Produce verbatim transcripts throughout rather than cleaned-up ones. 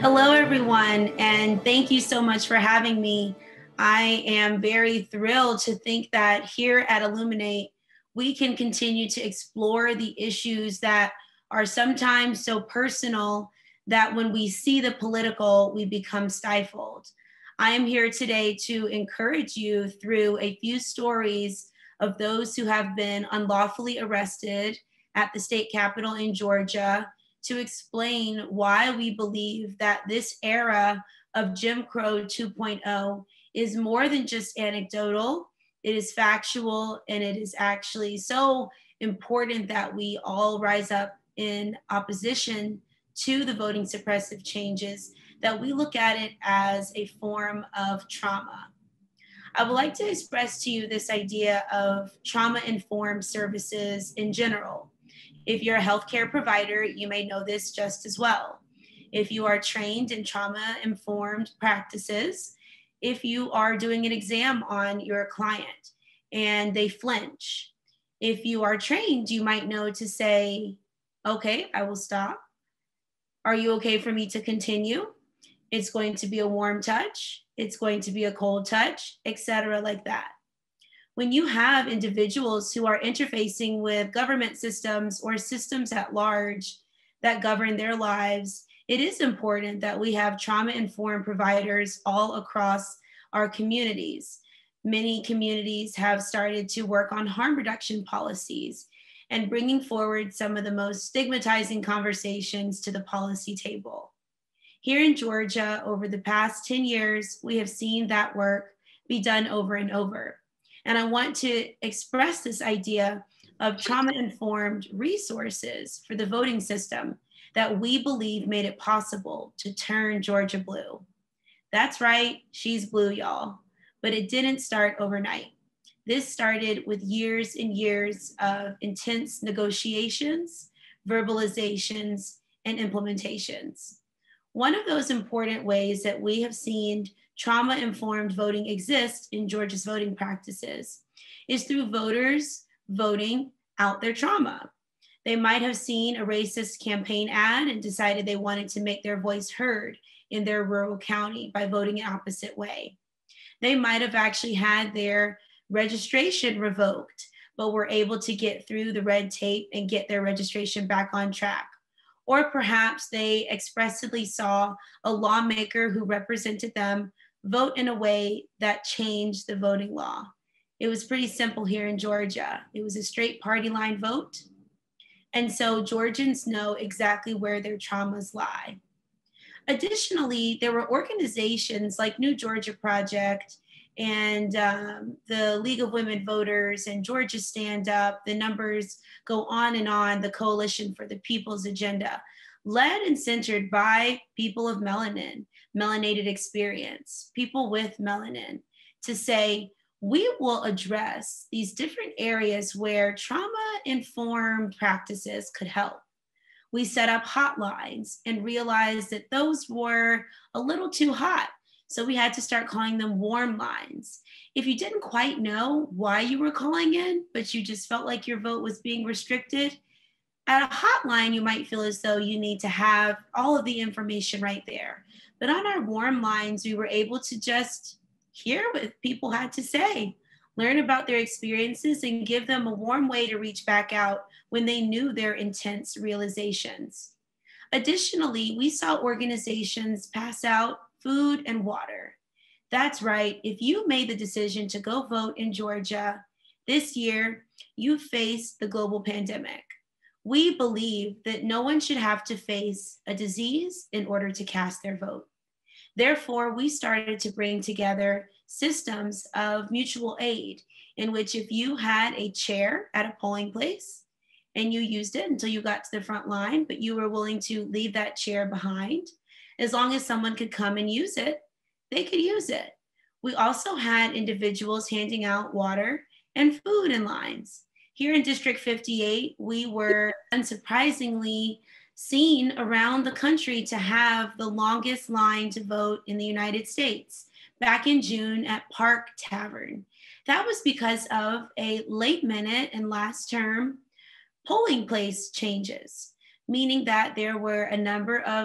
Hello, everyone, and thank you so much for having me. I am very thrilled to think that here at Illuminate, we can continue to explore the issues that are sometimes so personal that when we see the political, we become stifled. I am here today to encourage you through a few stories of those who have been unlawfully arrested at the state capitol in Georgia, to explain why we believe that this era of Jim Crow two point oh is more than just anecdotal. It is factual, and it is actually so important that we all rise up in opposition to the voting suppressive changes, that we look at it as a form of trauma. I would like to express to you this idea of trauma-informed services in general. If you're a healthcare provider, you may know this just as well. If you are trained in trauma-informed practices, if you are doing an exam on your client and they flinch, if you are trained, you might know to say, okay, I will stop. Are you okay for me to continue? It's going to be a warm touch. It's going to be a cold touch, et cetera, like that. When you have individuals who are interfacing with government systems or systems at large that govern their lives, it is important that we have trauma-informed providers all across our communities. Many communities have started to work on harm reduction policies and bringing forward some of the most stigmatizing conversations to the policy table. Here in Georgia, over the past ten years, we have seen that work be done over and over. And I want to express this idea of trauma-informed resources for the voting system that we believe made it possible to turn Georgia blue. That's right, she's blue, y'all, but it didn't start overnight. This started with years and years of intense negotiations, verbalizations, and implementations. One of those important ways that we have seen trauma-informed voting exist in Georgia's voting practices is through voters voting out their trauma. They might have seen a racist campaign ad and decided they wanted to make their voice heard in their rural county by voting an opposite way. They might have actually had their registration revoked, but were able to get through the red tape and get their registration back on track. Or perhaps they expressly saw a lawmaker who represented them vote in a way that changed the voting law. It was pretty simple here in Georgia. It was a straight party line vote. And so Georgians know exactly where their traumas lie. Additionally, there were organizations like New Georgia Project and um, the League of Women Voters and Georgia Stand Up. The numbers go on and on, the Coalition for the People's Agenda, led and centered by people of melanin, melanated experience, people with melanin, to say, we will address these different areas where trauma-informed practices could help. We set up hotlines and realized that those were a little too hot. So we had to start calling them warm lines. If you didn't quite know why you were calling in, but you just felt like your vote was being restricted, at a hotline, you might feel as though you need to have all of the information right there. But on our warm lines, we were able to just hear what people had to say, learn about their experiences, and give them a warm way to reach back out when they knew their intense realizations. Additionally, we saw organizations pass out food and water. That's right, if you made the decision to go vote in Georgia this year, you faced the global pandemic. We believe that no one should have to face a disease in order to cast their vote. Therefore, we started to bring together systems of mutual aid in which if you had a chair at a polling place and you used it until you got to the front line, but you were willing to leave that chair behind, as long as someone could come and use it, they could use it. We also had individuals handing out water and food in lines. Here in District fifty-eight, we were unsurprisingly seen around the country to have the longest line to vote in the United States back in June at Park Tavern. That was because of a late minute and last term polling place changes, meaning that there were a number of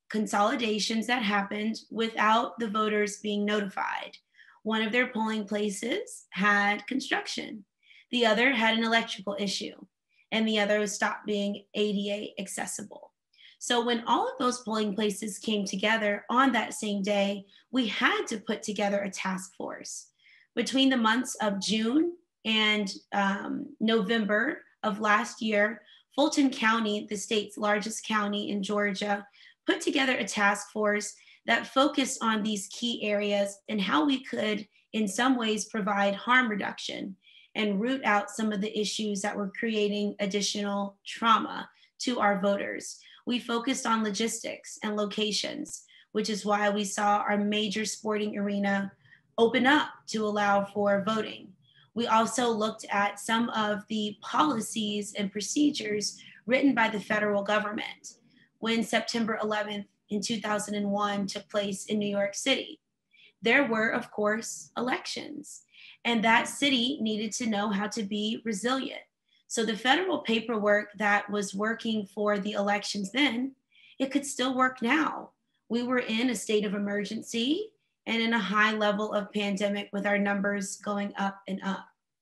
consolidations that happened without the voters being notified. One of their polling places had construction. The other had an electrical issue, and the other stopped being A D A accessible. So when all of those polling places came together on that same day, we had to put together a task force. Between the months of June and um, November of last year, Fulton County, the state's largest county in Georgia, put together a task force that focused on these key areas and how we could, in some ways, provide harm reduction and root out some of the issues that were creating additional trauma to our voters. We focused on logistics and locations, which is why we saw our major sporting arena open up to allow for voting. We also looked at some of the policies and procedures written by the federal government when September eleventh in two thousand one took place in New York City. There were, of course, elections, and that city needed to know how to be resilient. So the federal paperwork that was working for the elections then, it could still work now. We were in a state of emergency and in a high level of pandemic with our numbers going up and up.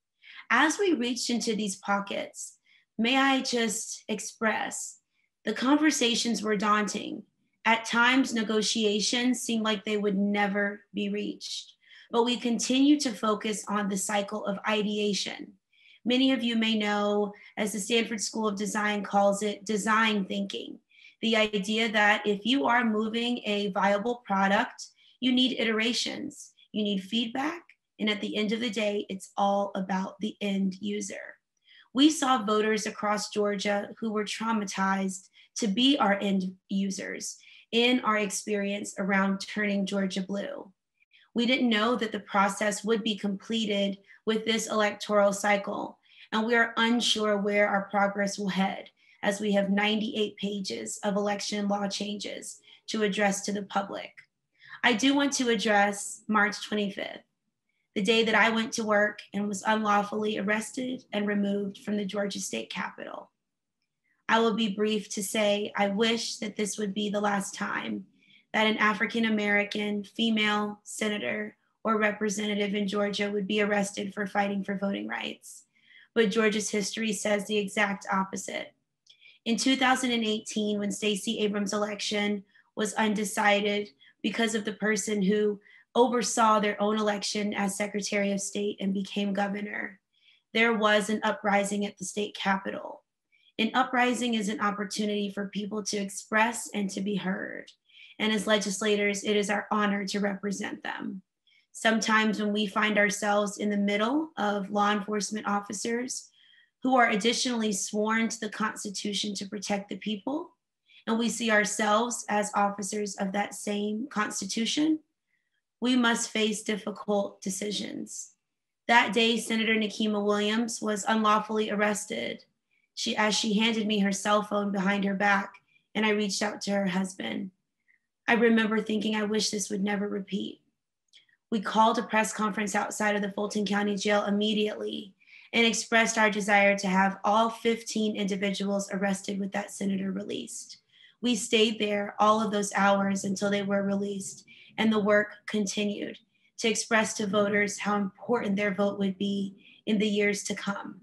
As we reached into these pockets, may I just express, the conversations were daunting. At times, negotiations seemed like they would never be reached, but we continue to focus on the cycle of ideation. Many of you may know, as the Stanford School of Design calls it, design thinking. The idea that if you are moving a viable product, you need iterations, you need feedback, and at the end of the day, it's all about the end user. We saw voters across Georgia who were traumatized to be our end users in our experience around turning Georgia blue. We didn't know that the process would be completed with this electoral cycle, and we are unsure where our progress will head, as we have ninety-eight pages of election law changes to address to the public. I do want to address March twenty-fifth, the day that I went to work and was unlawfully arrested and removed from the Georgia State Capitol. I will be brief to say I wish that this would be the last time that an African-American female senator or representative in Georgia would be arrested for fighting for voting rights. But Georgia's history says the exact opposite. In two thousand eighteen, when Stacey Abrams' election was undecided because of the person who oversaw their own election as Secretary of State and became governor, there was an uprising at the state capitol. An uprising is an opportunity for people to express and to be heard. And as legislators, it is our honor to represent them. Sometimes when we find ourselves in the middle of law enforcement officers who are additionally sworn to the Constitution to protect the people, and we see ourselves as officers of that same Constitution, we must face difficult decisions. That day, Senator Nikema Williams was unlawfully arrested. She, as she handed me her cell phone behind her back, and I reached out to her husband. I remember thinking, I wish this would never repeat. We called a press conference outside of the Fulton County Jail immediately and expressed our desire to have all fifteen individuals arrested with that senator released. We stayed there all of those hours until they were released, and the work continued to express to voters how important their vote would be in the years to come.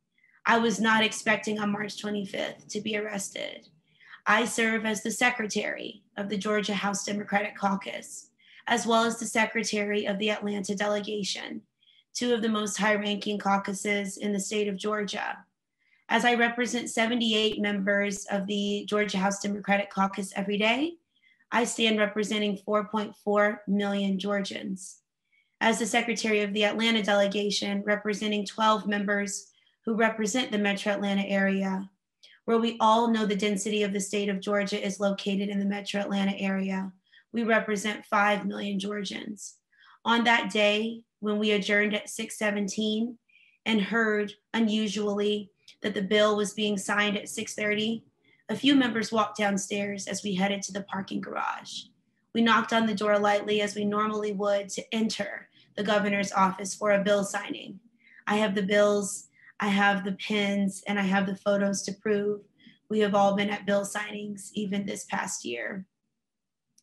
I was not expecting on March twenty-fifth to be arrested. I serve as the secretary of the Georgia House Democratic Caucus, as well as the secretary of the Atlanta delegation, two of the most high-ranking caucuses in the state of Georgia. As I represent seventy-eight members of the Georgia House Democratic Caucus every day, I stand representing four point four million Georgians. As the secretary of the Atlanta delegation, representing twelve members who represent the Metro Atlanta area, where we all know the density of the state of Georgia is located in the Metro Atlanta area, we represent five million Georgians. On that day, when we adjourned at six seventeen and heard unusually that the bill was being signed at six thirty, a few members walked downstairs as we headed to the parking garage. We knocked on the door lightly as we normally would to enter the governor's office for a bill signing. I have the bills, I have the pins, and I have the photos to prove we have all been at bill signings even this past year.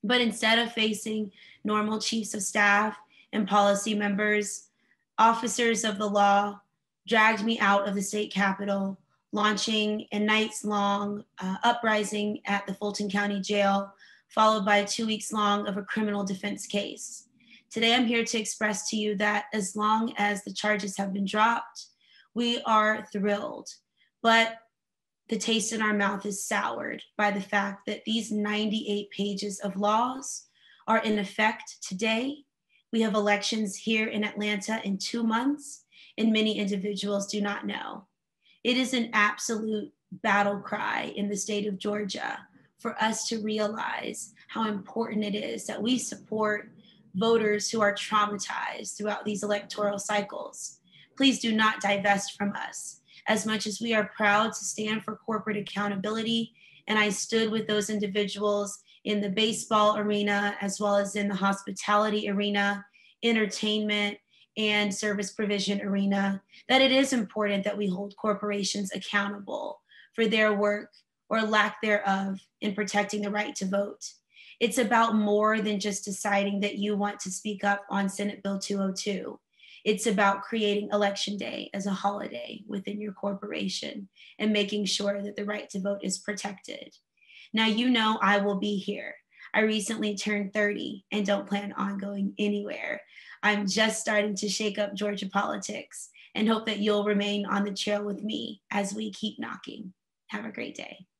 But instead of facing normal chiefs of staff and policy members, officers of the law dragged me out of the state capitol, launching a nights long uh, uprising at the Fulton County Jail, followed by two weeks long of a criminal defense case. Today, I'm here to express to you that as long as the charges have been dropped, we are thrilled. But the taste in our mouth is soured by the fact that these ninety-eight pages of laws are in effect today. We have elections here in Atlanta in two months, and many individuals do not know. It is an absolute battle cry in the state of Georgia for us to realize how important it is that we support voters who are traumatized throughout these electoral cycles. Please do not divest from us. As much as we are proud to stand for corporate accountability, and I stood with those individuals in the baseball arena, as well as in the hospitality arena, entertainment, and service provision arena, that it is important that we hold corporations accountable for their work or lack thereof in protecting the right to vote. It's about more than just deciding that you want to speak up on Senate Bill two oh two. It's about creating Election Day as a holiday within your corporation and making sure that the right to vote is protected. Now, you know I will be here. I recently turned thirty and don't plan on going anywhere. I'm just starting to shake up Georgia politics and hope that you'll remain on the trail with me as we keep knocking. Have a great day.